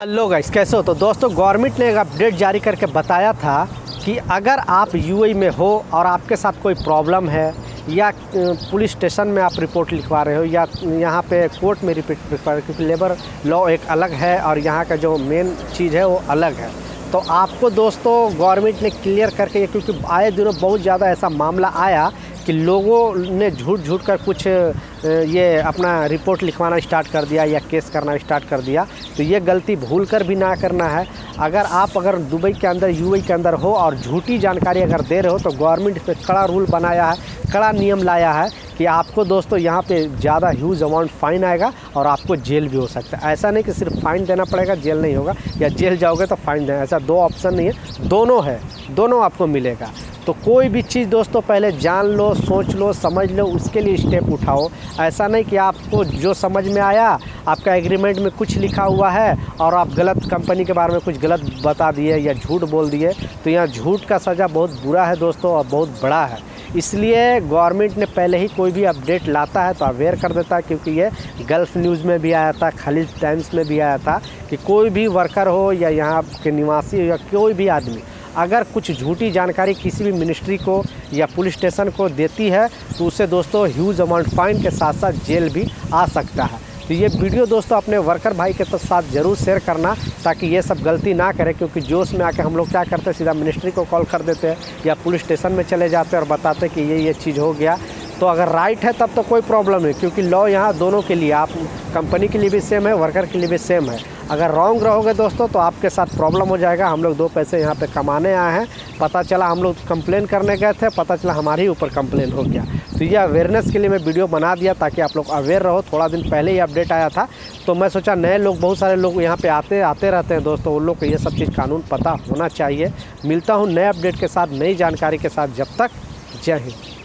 Hello guys, कैसे हो? तो दोस्तों, गवर्नमेंट ने एक अपडेट जारी करके बताया था कि अगर आप यूएई में हो और आपके साथ कोई प्रॉब्लम है या पुलिस स्टेशन में आप रिपोर्ट लिखवा रहे हो या यहाँ पे कोर्ट में रिपोर्ट लिखवा रहे हो, क्योंकि लेबर लॉ एक अलग है और यहाँ का जो मेन चीज़ है वो अलग है। तो आपको दोस्तों गवर्नमेंट ने क्लियर करके, क्योंकि आए दिनों बहुत ज़्यादा ऐसा मामला आया कि लोगों ने झूठ कर कुछ ये अपना रिपोर्ट लिखवाना स्टार्ट कर दिया या केस करना स्टार्ट कर दिया। तो ये गलती भूल कर भी ना करना है। अगर दुबई के अंदर यूएई के अंदर हो और झूठी जानकारी अगर दे रहे हो तो गवर्नमेंट पे कड़ा रूल बनाया है, कड़ा नियम लाया है कि आपको दोस्तों यहाँ पे ज़्यादा ह्यूज अमाउंट फ़ाइन आएगा और आपको जेल भी हो सकता है। ऐसा नहीं कि सिर्फ फ़ाइन देना पड़ेगा, जेल नहीं होगा, या जेल जाओगे तो फ़ाइन देना, ऐसा दो ऑप्शन नहीं है, दोनों है, दोनों आपको मिलेगा। तो कोई भी चीज़ दोस्तों पहले जान लो, सोच लो, समझ लो, उसके लिए स्टेप उठाओ। ऐसा नहीं कि आपको जो समझ में आया, आपका एग्रीमेंट में कुछ लिखा हुआ है और आप गलत कंपनी के बारे में कुछ गलत बता दिए या झूठ बोल दिए। तो यहाँ झूठ का सज़ा बहुत बुरा है दोस्तों और बहुत बड़ा है। इसलिए गवर्नमेंट ने पहले ही कोई भी अपडेट लाता है तो अवेयर कर देता है, क्योंकि ये गल्फ़ न्यूज़ में भी आया था, खलीज टाइम्स में भी आया था कि कोई भी वर्कर हो या यहाँ के निवासी हो या कोई भी आदमी अगर कुछ झूठी जानकारी किसी भी मिनिस्ट्री को या पुलिस स्टेशन को देती है तो उसे दोस्तों ह्यूज अमाउंट फ़ाइन के साथ साथ जेल भी आ सकता है। तो ये वीडियो दोस्तों अपने वर्कर भाई के साथ ज़रूर शेयर करना, ताकि ये सब गलती ना करें। क्योंकि जोश में आके हम लोग क्या करते हैं, सीधा मिनिस्ट्री को कॉल कर देते हैं या पुलिस स्टेशन में चले जाते हैं और बताते हैं कि ये चीज़ हो गया। तो अगर राइट है तब तो कोई प्रॉब्लम नहीं, क्योंकि लॉ यहाँ दोनों के लिए, आप कंपनी के लिए भी सेम है, वर्कर के लिए भी सेम है। अगर रॉन्ग रहोगे दोस्तों तो आपके साथ प्रॉब्लम हो जाएगा। हम लोग दो पैसे यहाँ पे कमाने आए हैं, पता चला हम लोग कंप्लेन करने गए थे, पता चला हमारे ही ऊपर कंप्लेन हो गया। तो ये अवेयरनेस के लिए मैं वीडियो बना दिया ताकि आप लोग अवेयर रहो। थोड़ा दिन पहले ही अपडेट आया था तो मैं सोचा नए लोग, बहुत सारे लोग यहाँ पे आते रहते हैं दोस्तों, उन लोग को ये सब चीज़ कानून पता होना चाहिए। मिलता हूँ नए अपडेट के साथ, नई जानकारी के साथ। जब तक जय हिंद।